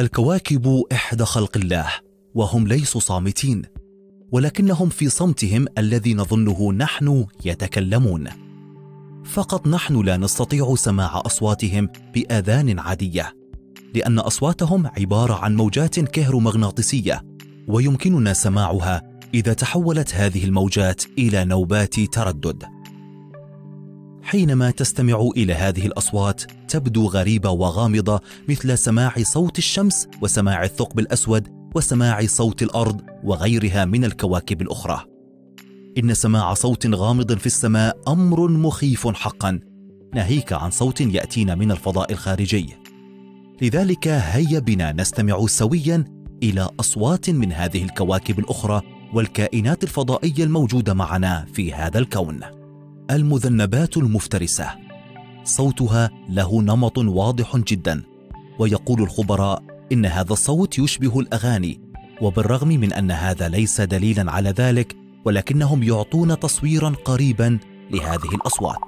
الكواكب إحدى خلق الله، وهم ليسوا صامتين، ولكنهم في صمتهم الذي نظنه نحن يتكلمون. فقط نحن لا نستطيع سماع أصواتهم بآذان عادية، لأن أصواتهم عبارة عن موجات كهرومغناطيسية، ويمكننا سماعها إذا تحولت هذه الموجات إلى نوبات تردد. حينما تستمع إلى هذه الأصوات تبدو غريبة وغامضة، مثل سماع صوت الشمس وسماع الثقب الأسود وسماع صوت الأرض وغيرها من الكواكب الأخرى. إن سماع صوت غامض في السماء أمر مخيف حقا، ناهيك عن صوت يأتينا من الفضاء الخارجي. لذلك هيا بنا نستمع سويا إلى أصوات من هذه الكواكب الأخرى والكائنات الفضائية الموجودة معنا في هذا الكون. المذنبات المفترسة، صوتها له نمط واضح جدا، ويقول الخبراء إن هذا الصوت يشبه الأغاني، وبالرغم من أن هذا ليس دليلا على ذلك، ولكنهم يعطون تصويرا قريبا لهذه الأصوات.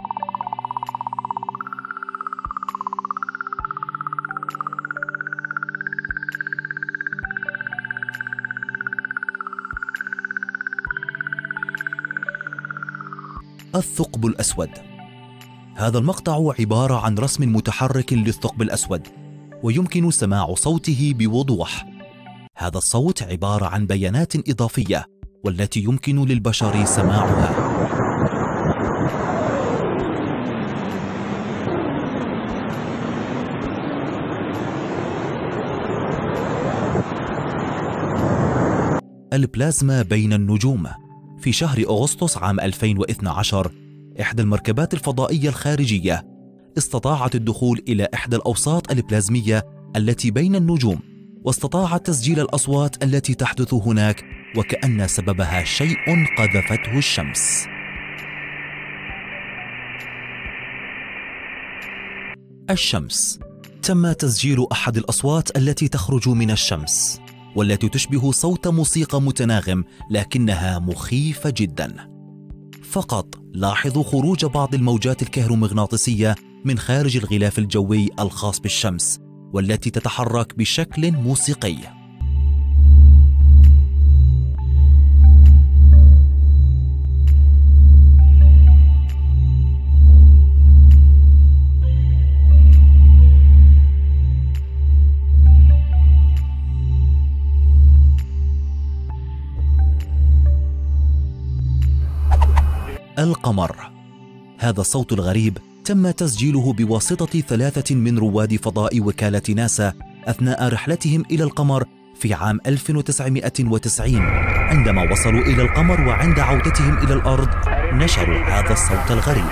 الثقب الأسود، هذا المقطع عبارة عن رسم متحرك للثقب الأسود، ويمكن سماع صوته بوضوح. هذا الصوت عبارة عن بيانات إضافية والتي يمكن للبشر سماعها. البلازما بين النجوم. في شهر أغسطس عام 2012 إحدى المركبات الفضائية الخارجية استطاعت الدخول إلى إحدى الأوساط البلازمية التي بين النجوم، واستطاعت تسجيل الأصوات التي تحدث هناك، وكأن سببها شيء قذفته الشمس. الشمس، تم تسجيل أحد الأصوات التي تخرج من الشمس، والتي تشبه صوت موسيقى متناغم لكنها مخيفة جدا. فقط لاحظوا خروج بعض الموجات الكهرومغناطيسية من خارج الغلاف الجوي الخاص بالشمس، والتي تتحرك بشكل موسيقي. القمر، هذا الصوت الغريب تم تسجيله بواسطة 3 من رواد فضاء وكالة ناسا أثناء رحلتهم إلى القمر في عام 1990. عندما وصلوا إلى القمر وعند عودتهم إلى الأرض نشروا هذا الصوت الغريب.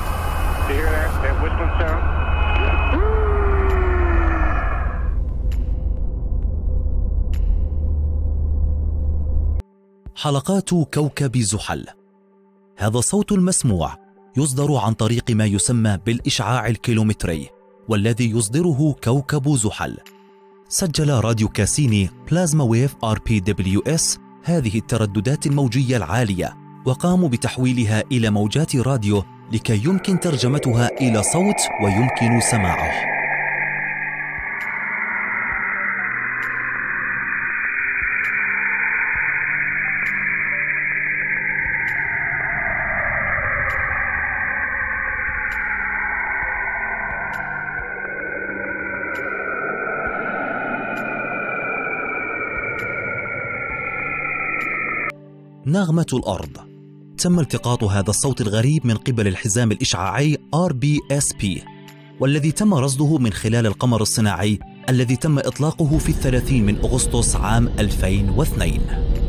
حلقات كوكب زحل، هذا الصوت المسموع يصدر عن طريق ما يسمى بالإشعاع الكيلومتري، والذي يصدره كوكب زحل. سجل راديو كاسيني بلازما ويف RPWS هذه الترددات الموجية العالية، وقاموا بتحويلها إلى موجات راديو لكي يمكن ترجمتها إلى صوت ويمكن سماعه. نغمة الأرض، تم التقاط هذا الصوت الغريب من قبل الحزام الإشعاعي RBSP، والذي تم رصده من خلال القمر الصناعي الذي تم إطلاقه في 30 من أغسطس عام 2002.